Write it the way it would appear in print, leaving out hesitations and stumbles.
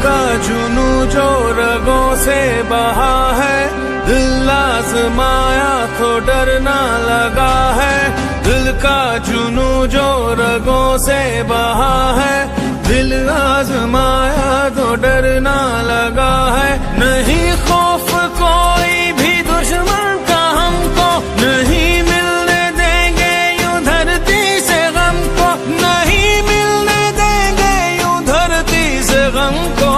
का जुनू जो रगों से बहा है, दिल आजमाया तो डरना लगा है। दिल का जुनू जो रगों से बहा है, दिल आजमाया तो डरना लगा है। नहीं खौफ कोई भी दुश्मन का हमको, नहीं मिलने देंगे यूं धरती से गम को, नहीं मिलने देंगे यूं धरती से गम को।